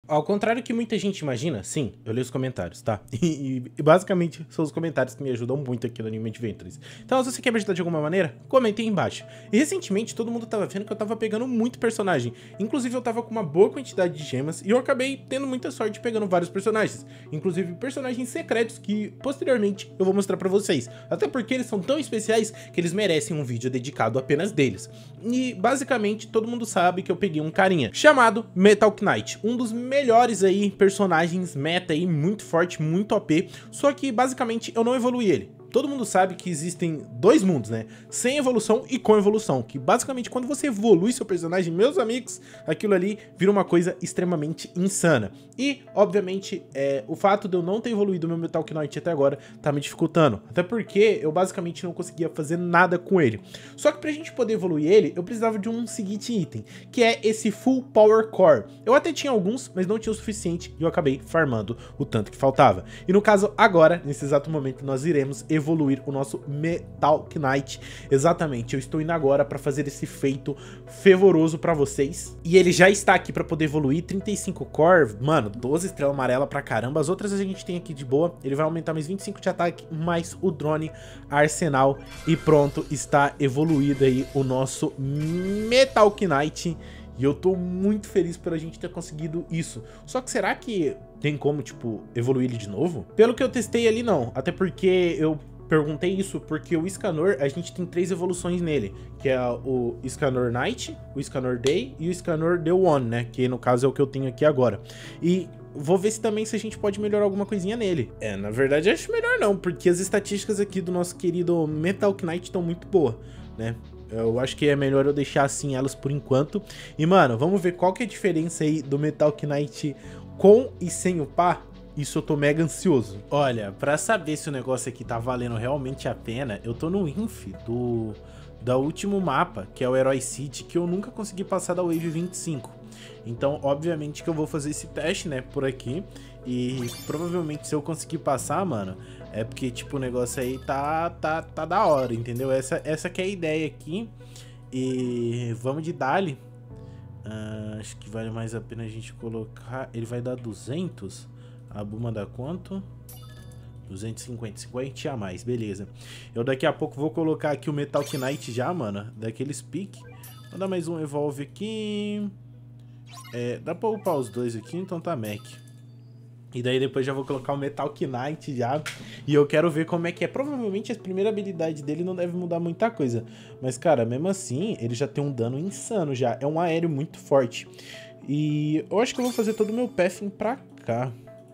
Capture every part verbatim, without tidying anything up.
Ao contrário que muita gente imagina, sim, eu leio os comentários, tá? E, e basicamente são os comentários que me ajudam muito aqui no Anime Adventures. Então, se você quer me ajudar de alguma maneira, comente aí embaixo. E recentemente todo mundo tava vendo que eu tava pegando muito personagem. Inclusive eu tava com uma boa quantidade de gemas e eu acabei tendo muita sorte pegando vários personagens. Inclusive personagens secretos que posteriormente eu vou mostrar pra vocês. Até porque eles são tão especiais que eles merecem um vídeo dedicado apenas deles. E basicamente todo mundo sabe que eu peguei um carinha chamado Metal Knight, um dos melhores aí personagens meta aí, muito forte, muito O P, só que basicamente eu não evoluí ele. Todo mundo sabe que existem dois mundos, né? Sem evolução e com evolução, que basicamente quando você evolui seu personagem, meus amigos, aquilo ali vira uma coisa extremamente insana. E, obviamente, é, o fato de eu não ter evoluído meu Metal Knight até agora tá me dificultando. Até porque eu basicamente não conseguia fazer nada com ele. Só que pra gente poder evoluir ele, eu precisava de um seguinte item, que é esse Full Power Core. Eu até tinha alguns, mas não tinha o suficiente e eu acabei farmando o tanto que faltava. E no caso, agora, nesse exato momento, nós iremos evoluir evoluir o nosso Metal Knight. Exatamente, eu estou indo agora para fazer esse feito fervoroso para vocês. E ele já está aqui para poder evoluir, trinta e cinco core, mano, doze estrela amarela pra caramba. As outras a gente tem aqui de boa. Ele vai aumentar mais vinte e cinco de ataque, mais o drone arsenal. E pronto, está evoluído aí o nosso Metal Knight. E eu tô muito feliz por a gente ter conseguido isso. Só que será que tem como, tipo, evoluir ele de novo? Pelo que eu testei ali, não. Até porque eu perguntei isso porque o Escanor, a gente tem três evoluções nele. Que é o Escanor Night, o Escanor Day e o Escanor The One, né? Que no caso é o que eu tenho aqui agora. E vou ver se também se a gente pode melhorar alguma coisinha nele. É, na verdade eu acho melhor não, porque as estatísticas aqui do nosso querido Metal Knight estão muito boas, né? Eu acho que é melhor eu deixar assim elas por enquanto. E, mano, vamos ver qual que é a diferença aí do Metal Knight com e sem upar. Isso eu tô mega ansioso. Olha, pra saber se o negócio aqui tá valendo realmente a pena, eu tô no Inf do, do último mapa, que é o Herói City, que eu nunca consegui passar da Wave vinte e cinco. Então, obviamente que eu vou fazer esse teste, né, por aqui. E provavelmente se eu conseguir passar, mano, é porque, tipo, o negócio aí tá, tá, tá da hora, entendeu? Essa, essa que é a ideia aqui. E vamos de Dali. Uh, acho que vale mais a pena a gente colocar... Ele vai dar duzentos? A Buma dá quanto? duzentos e cinquenta, cinquenta a mais, beleza. Eu daqui a pouco vou colocar aqui o Metal Knight já, mano, daqueles pique. Vou dar mais um Evolve aqui. É, dá pra upar os dois aqui, então tá Mac. E daí depois já vou colocar o Metal Knight já. E eu quero ver como é que é. Provavelmente a primeira habilidade dele não deve mudar muita coisa. Mas, cara, mesmo assim, ele já tem um dano insano já. É um aéreo muito forte. E eu acho que eu vou fazer todo o meu pathing pra cá.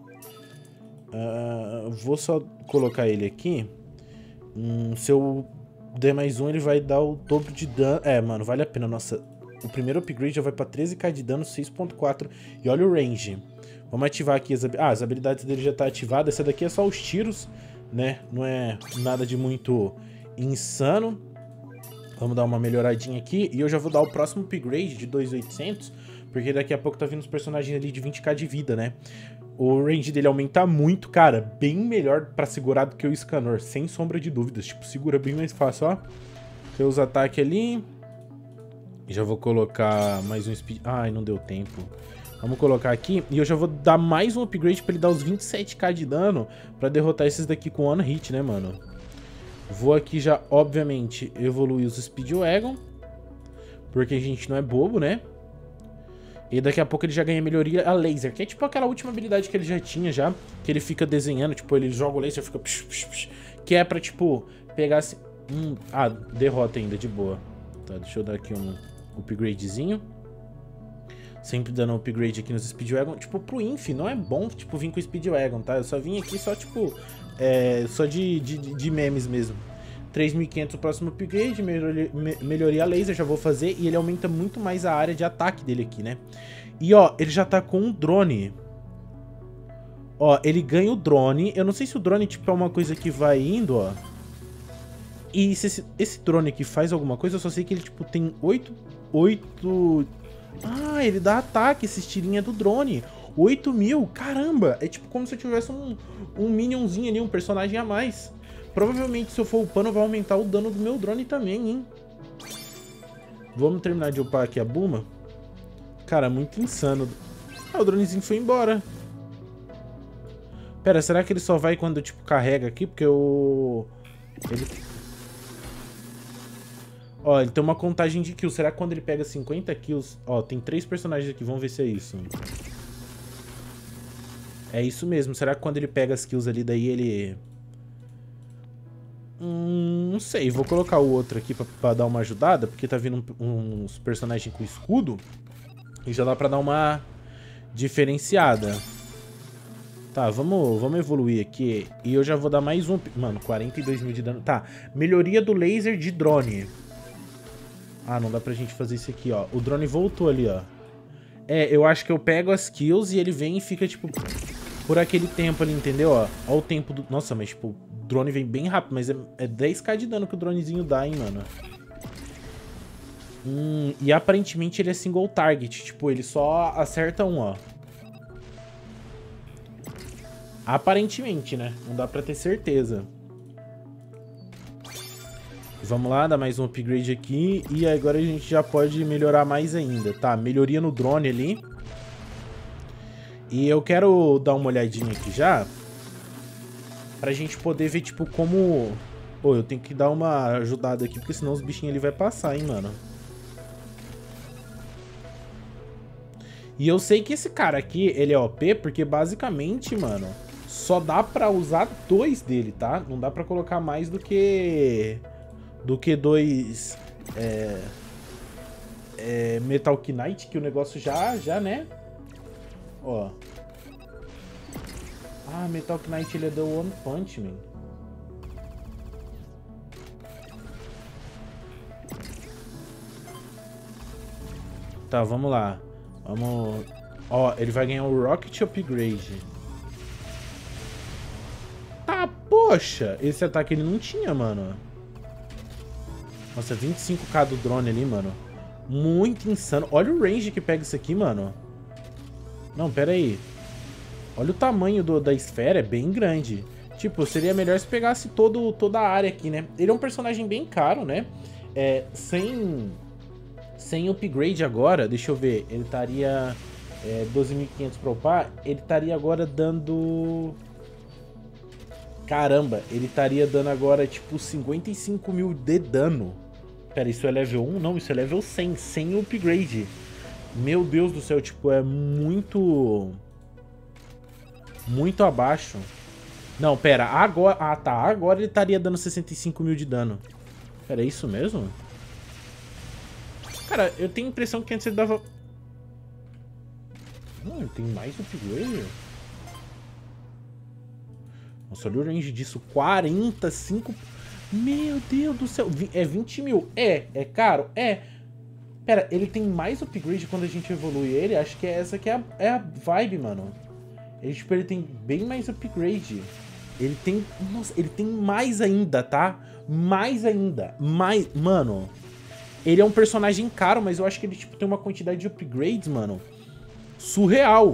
Uh, vou só colocar ele aqui. Hum, se eu der mais um, ele vai dar o dobro de dano. É, mano, vale a pena. Nossa, o primeiro upgrade já vai pra treze k de dano, seis ponto quatro. E olha o range. Vamos ativar aqui as, ah, as habilidades dele já tá ativada. Essa daqui é só os tiros, né? Não é nada de muito insano. Vamos dar uma melhoradinha aqui. E eu já vou dar o próximo upgrade de dois mil e oitocentos. Porque daqui a pouco tá vindo os personagens ali de vinte k de vida, né? O range dele aumenta muito, cara. Bem melhor pra segurar do que o Escanor. Sem sombra de dúvidas. Tipo, segura bem mais fácil, ó. Tem os ataques ali. Já vou colocar mais um speed... Ai, não deu tempo. Vamos colocar aqui, e eu já vou dar mais um upgrade pra ele dar os vinte e sete k de dano pra derrotar esses daqui com one hit, né, mano? Vou aqui já, obviamente, evoluir os Speedwagon, porque a gente não é bobo, né? E daqui a pouco ele já ganha melhoria a laser, que é tipo aquela última habilidade que ele já tinha já, que ele fica desenhando, tipo, ele joga o laser e fica... Psh, psh, psh, que é pra, tipo, pegar assim... Hum, ah, derrota ainda, de boa. Tá, deixa eu dar aqui um upgradezinho. Sempre dando um upgrade aqui nos Speedwagon. Tipo, pro Inf não é bom, tipo, vir com o Speedwagon, tá? Eu só vim aqui só, tipo, é, só de, de, de memes mesmo. três mil e quinhentos o próximo upgrade, melhoria, melhoria laser, já vou fazer. E ele aumenta muito mais a área de ataque dele aqui, né? E, ó, ele já tá com um drone. Ó, ele ganha o drone. Eu não sei se o drone, tipo, é uma coisa que vai indo, ó. E se esse, esse drone aqui faz alguma coisa, eu só sei que ele, tipo, tem oito... oito... Ah, ele dá ataque, esse tirinha do drone. oito mil, caramba. É tipo como se eu tivesse um, um minionzinho ali, um personagem a mais. Provavelmente se eu for upando vai aumentar o dano do meu drone também, hein. Vamos terminar de upar aqui a Buma. Cara, muito insano. Ah, o dronezinho foi embora. Pera, será que ele só vai quando, tipo, carrega aqui? Porque o... Ele... Ó, ele tem uma contagem de kills. Será que quando ele pega cinquenta kills... Ó, tem três personagens aqui. Vamos ver se é isso. É isso mesmo. Será que quando ele pega as kills ali, daí ele... Hum, não sei. Vou colocar o outro aqui pra, pra dar uma ajudada. Porque tá vindo um, uns personagens com escudo. E já dá pra dar uma diferenciada. Tá, vamos, vamos evoluir aqui. E eu já vou dar mais um... Mano, quarenta e dois mil de dano. Tá, melhoria do laser de drone. Ah, não dá pra gente fazer isso aqui, ó. O drone voltou ali, ó. É, eu acho que eu pego as kills e ele vem e fica, tipo, por aquele tempo ali, entendeu? Ó, ó o tempo do... Nossa, mas, tipo, o drone vem bem rápido. Mas é, é dez k de dano que o dronezinho dá, hein, mano. Hum, e aparentemente ele é single target. Tipo, ele só acerta um, ó. Aparentemente, né? Não dá pra ter certeza. Vamos lá, dar mais um upgrade aqui. E agora a gente já pode melhorar mais ainda. Tá, melhoria no drone ali. E eu quero dar uma olhadinha aqui já. Pra gente poder ver, tipo, como... Pô, eu tenho que dar uma ajudada aqui, porque senão os bichinhos ali vai passar, hein, mano. E eu sei que esse cara aqui, ele é O P, porque basicamente, mano... Só dá pra usar dois dele, tá? Não dá pra colocar mais do que... Do que dois... É... É... Metal Knight, que o negócio já, já, né? Ó. Ah, Metal Knight, ele é do One Punch Man. Tá, vamos lá. Vamos... Ó, ele vai ganhar o Rocket Upgrade. Poxa, esse ataque ele não tinha, mano. Nossa, vinte e cinco k do drone ali, mano. Muito insano. Olha o range que pega isso aqui, mano. Não, pera aí. Olha o tamanho do, da esfera, é bem grande. Tipo, seria melhor se pegasse todo, toda a área aqui, né? Ele é um personagem bem caro, né? É, sem, sem upgrade agora, deixa eu ver. Ele estaria é, doze mil e quinhentos pra upar. Ele estaria agora dando... Caramba, ele estaria dando agora, tipo, cinquenta e cinco mil de dano. Pera, isso é level um? Não, isso é level cem, sem upgrade. Meu Deus do céu, tipo, é muito... Muito abaixo. Não, pera, agora... Ah, tá, agora ele estaria dando sessenta e cinco mil de dano. Pera, é isso mesmo? Cara, eu tenho a impressão que antes ele dava... Não, ele tem mais upgrade? Nossa, olha o range disso, quarenta e cinco... Meu Deus do céu, é vinte mil. É, é caro? É. Pera, ele tem mais upgrade quando a gente evolui ele? Acho que é essa que é a, é a vibe, mano. Ele, tipo, ele tem bem mais upgrade. Ele tem... Nossa, ele tem mais ainda, tá? Mais ainda. Mais... Mano, ele é um personagem caro, mas eu acho que ele, tipo, tem uma quantidade de upgrades, mano, surreal.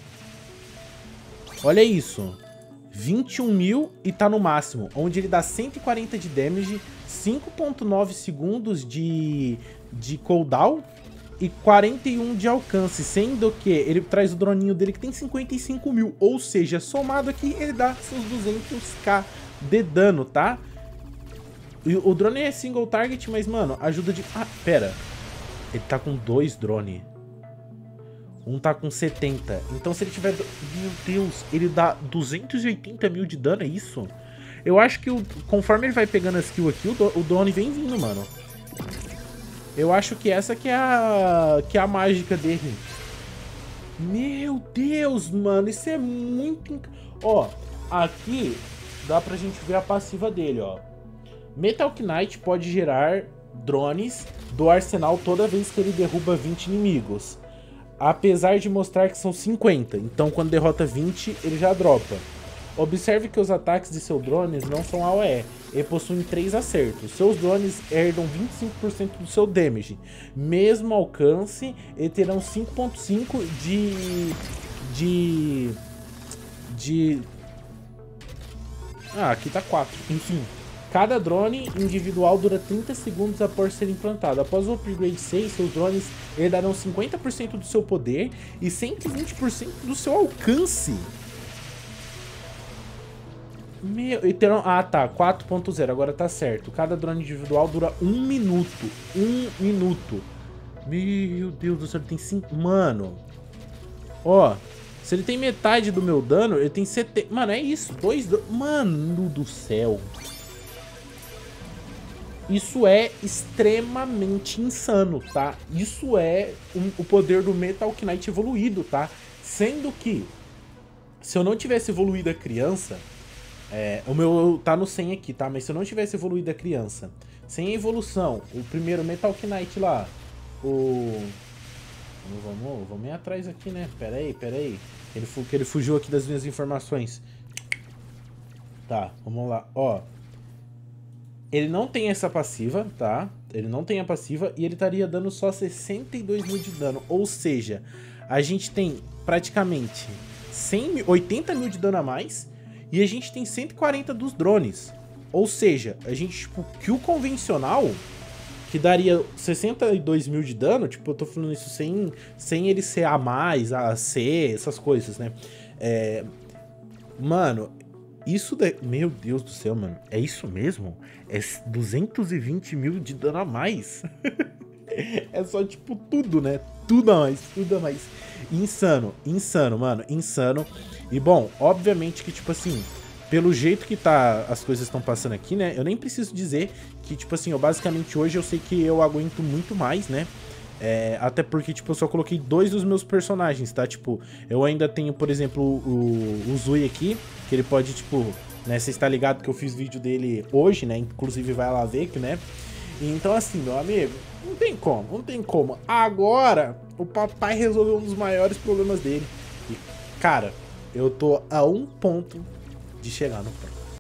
Olha isso. vinte e um mil e tá no máximo, onde ele dá cento e quarenta de damage, cinco ponto nove segundos de, de cooldown e quarenta e um de alcance, sendo que ele traz o droninho dele que tem cinquenta e cinco mil, ou seja, somado aqui ele dá seus duzentos k de dano, tá? E o drone é single target, mas, mano, ajuda de... Ah, pera, ele tá com dois drones. Um tá com setenta. Então se ele tiver... Meu Deus, ele dá duzentos e oitenta mil de dano, é isso? Eu acho que o... conforme ele vai pegando a skill aqui, o, do... o drone vem vindo, mano. Eu acho que essa que é a... que é a mágica dele. Meu Deus, mano, isso é muito... Inc... Ó, aqui dá pra gente ver a passiva dele, ó. Metal Knight pode gerar drones do arsenal toda vez que ele derruba vinte inimigos. Apesar de mostrar que são cinquenta, então quando derrota vinte, ele já dropa. Observe que os ataques de seus drones não são A O E, e possuem três acertos. Seus drones herdam vinte e cinco por cento do seu damage. Mesmo alcance, e terão cinco ponto cinco de... De... De... Ah, aqui tá quatro. Enfim, Cada drone individual dura trinta segundos após ser implantado. Após o upgrade seis, seus drones herdarão cinquenta por cento do seu poder e cento e vinte por cento do seu alcance. Meu, e terão, ah tá, quatro ponto zero, agora tá certo. Cada drone individual dura um minuto. Um minuto. Meu Deus do céu, ele tem cinco... Mano. Ó, se ele tem metade do meu dano, ele tem setenta... Mano, é isso, dois... Mano do céu. Isso é extremamente insano, tá? Isso é um, o poder do Metal Knight evoluído, tá? Sendo que, se eu não tivesse evoluído a criança... É, o meu tá no cem aqui, tá? Mas se eu não tivesse evoluído a criança, sem a evolução, o primeiro Metal Knight lá, o... Vamos, vamos ir atrás aqui, né? Pera aí, pera aí. Ele, que ele fugiu aqui das minhas informações. Tá, vamos lá. Ó, ele não tem essa passiva, tá? Ele não tem a passiva e ele estaria dando só sessenta e dois mil de dano. Ou seja, a gente tem praticamente cem mil, oitenta mil de dano a mais. E a gente tem cento e quarenta dos drones. Ou seja, a gente, tipo, que o convencional, que daria sessenta e dois mil de dano, tipo, eu tô falando isso sem, sem ele ser A mais, A, C, essas coisas, né? É, mano, isso daí... Meu Deus do céu, mano. É isso mesmo? É duzentos e vinte mil de dano a mais? É só, tipo, tudo, né? Tudo a mais, tudo a mais. Insano, insano, mano, insano. E, bom, obviamente que, tipo assim, pelo jeito que tá, as coisas estão passando aqui, né? Eu nem preciso dizer que, tipo assim, eu basicamente hoje eu sei que eu aguento muito mais, né? É, até porque, tipo, eu só coloquei dois dos meus personagens, tá? Tipo, eu ainda tenho, por exemplo, o, o Zui aqui, que ele pode, tipo, né? Você está ligado que eu fiz vídeo dele hoje, né? Inclusive vai lá ver, né? Então, assim, meu amigo, não tem como, não tem como. Agora, o papai resolveu um dos maiores problemas dele. E, cara, eu tô a um ponto de chegar no prêmio.